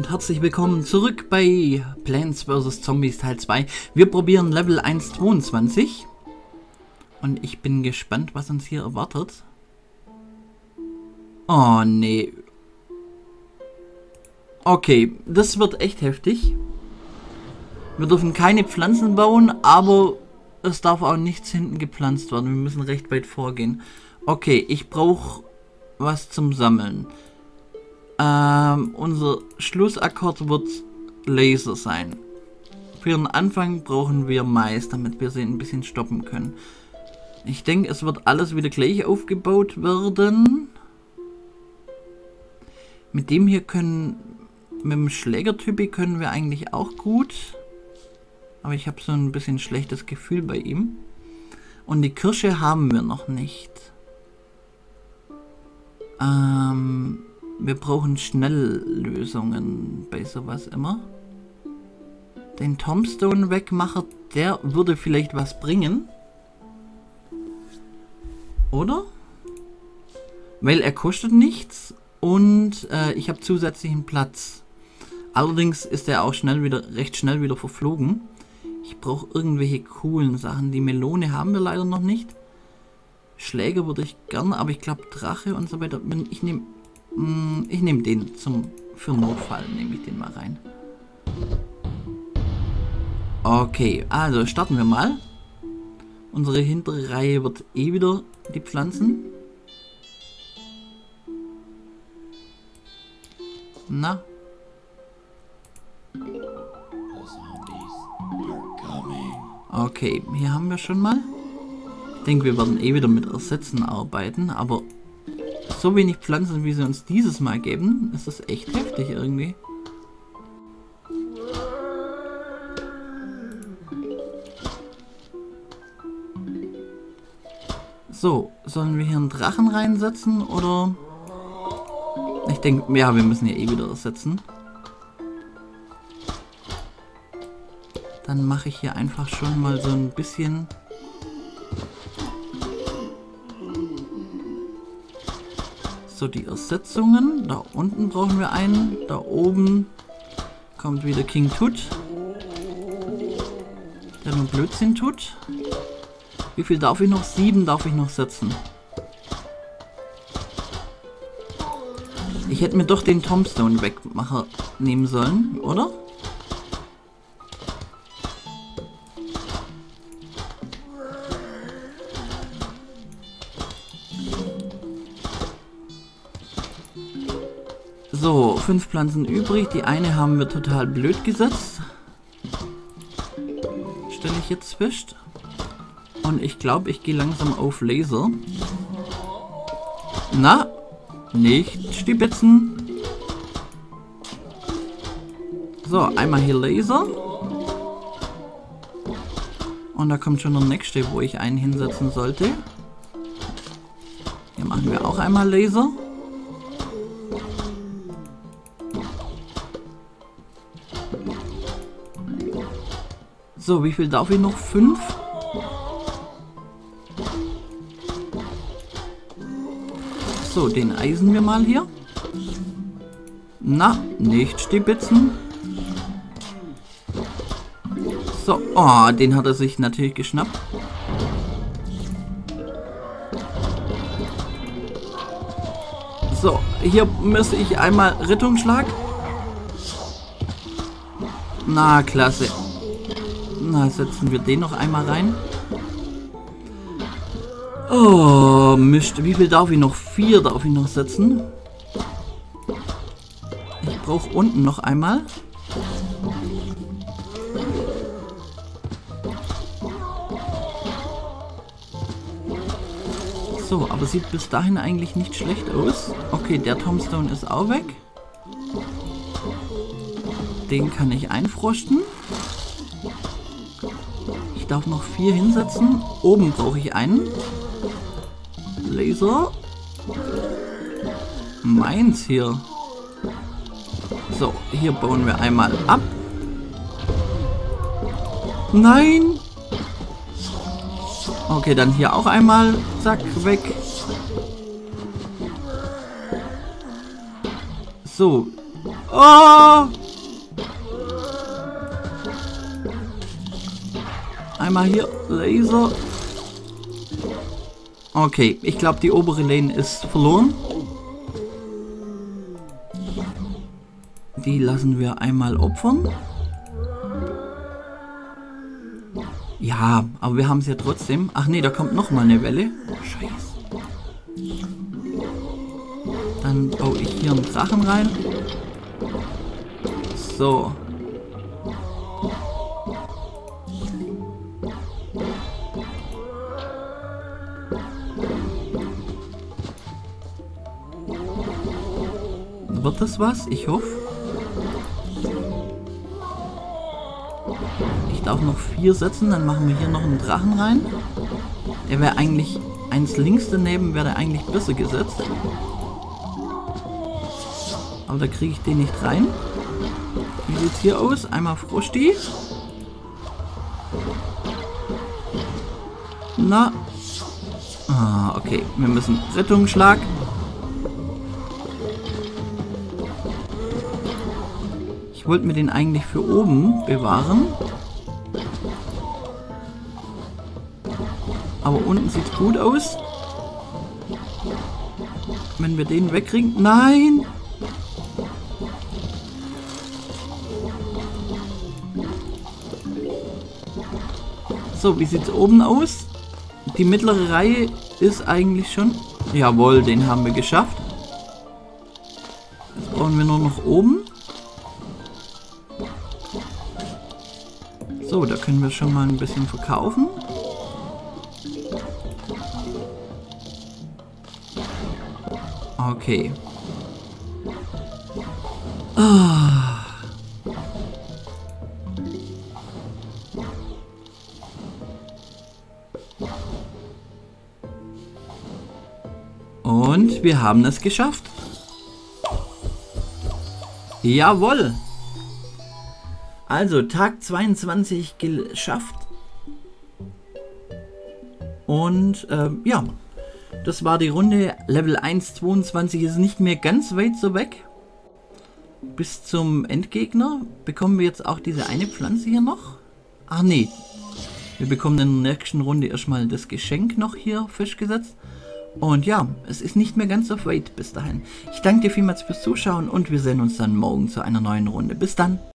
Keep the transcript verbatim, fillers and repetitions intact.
und herzlich willkommen zurück bei Plants versus. Zombies Teil zwei. Wir probieren Level eins zweiundzwanzig und ich bin gespannt, was uns hier erwartet. Oh nee. Okay, das wird echt heftig. Wir dürfen keine Pflanzen bauen, aber es darf auch nichts hinten gepflanzt werden. Wir müssen recht weit vorgehen. Okay, ich brauche was zum Sammeln. Ähm, unser Schlussakkord wird Laser sein. Für den Anfang brauchen wir Mais, damit wir sie ein bisschen stoppen können. Ich denke, es wird alles wieder gleich aufgebaut werden. Mit dem hier können, mit dem Schlägertypi können wir eigentlich auch gut. Aber ich habe so ein bisschen schlechtes Gefühl bei ihm. Und die Kirsche haben wir noch nicht. Ähm... Wir brauchen Schnelllösungen bei sowas immer. Den Tombstone Wegmacher, der würde vielleicht was bringen. Oder? Weil er kostet nichts und äh, ich habe zusätzlichen Platz. Allerdings ist er auch schnell wieder, recht schnell wieder verflogen. Ich brauche irgendwelche coolen Sachen. Die Melone haben wir leider noch nicht. Schläger würde ich gerne, aber ich glaube Drache und so weiter. Ich nehme Ich nehme den zum für Notfall, nehme ich den mal rein. Okay, also starten wir mal. Unsere hintere Reihe wird eh wieder die Pflanzen. Na? Okay, hier haben wir schon mal. Ich denke, wir werden eh wieder mit Ersetzen arbeiten, aber so wenig Pflanzen, wie sie uns dieses Mal geben, ist das echt heftig irgendwie. So, sollen wir hier einen Drachen reinsetzen oder? Ich denke, ja, wir müssen hier eh wieder ersetzen. Dann mache ich hier einfach schon mal so ein bisschen. So, die Ersetzungen. Da unten brauchen wir einen. Da oben kommt wieder King Tut, der nur Blödsinn tut. Wie viel darf ich noch? Sieben darf ich noch setzen. Ich hätte mir doch den Tombstone Wegmacher nehmen sollen, oder? So, fünf Pflanzen übrig. Die eine haben wir total blöd gesetzt. Stelle ich jetzt fest. Und ich glaube, ich gehe langsam auf Laser. Na, nicht stibitzen. So, einmal hier Laser. Und da kommt schon der nächste, wo ich einen hinsetzen sollte. Hier machen wir auch einmal Laser. So, wie viel darf ich noch? Fünf? So, den eisen wir mal hier. Na, nicht stibitzen. So, oh, den hat er sich natürlich geschnappt. So, hier müsste ich einmal Rettungsschlag. Na, klasse. Na, setzen wir den noch einmal rein. Oh, Mist. Wie viel darf ich noch? Vier darf ich noch setzen. Ich brauche unten noch einmal. So, aber sieht bis dahin eigentlich nicht schlecht aus. Okay, der Tombstone ist auch weg. Den kann ich einfrosten. Ich darf noch vier hinsetzen. Oben brauche ich einen. Laser. Meins hier. So, hier bauen wir einmal ab. Nein! Okay, dann hier auch einmal. Zack, weg. So, Oh! Einmal hier Laser. Okay, ich glaube, die obere Lane ist verloren. Die lassen wir einmal opfern. Ja, aber wir haben es ja trotzdem. Ach nee, da kommt noch mal eine Welle. Scheiße. Dann baue ich hier einen Drachen rein. So. Wird das was? Ich hoffe. Ich darf noch vier setzen, dann machen wir hier noch einen Drachen rein. Der wäre eigentlich eins links daneben, wäre der eigentlich besser gesetzt. Aber da kriege ich den nicht rein. Wie sieht es hier aus? Einmal Frosty. Na. Ah, okay. Wir müssen Rettungsschlag. Ich wollte mir den eigentlich für oben bewahren. Aber unten sieht es gut aus. Wenn wir den wegkriegen. Nein! So, wie sieht es oben aus? Die mittlere Reihe ist eigentlich schon... Jawohl, den haben wir geschafft. Jetzt brauchen wir nur noch oben. So, da können wir schon mal ein bisschen verkaufen. Okay. Ah. Und wir haben es geschafft. Jawohl. Also, Tag zweiundzwanzig geschafft. Und, ähm, ja. Das war die Runde. Level eins zweiundzwanzig ist nicht mehr ganz weit so weg. Bis zum Endgegner. Bekommen wir jetzt auch diese eine Pflanze hier noch? Ach nee. Wir bekommen in der nächsten Runde erstmal das Geschenk noch hier festgesetzt. Und ja, es ist nicht mehr ganz so weit bis dahin. Ich danke dir vielmals fürs Zuschauen und wir sehen uns dann morgen zu einer neuen Runde. Bis dann.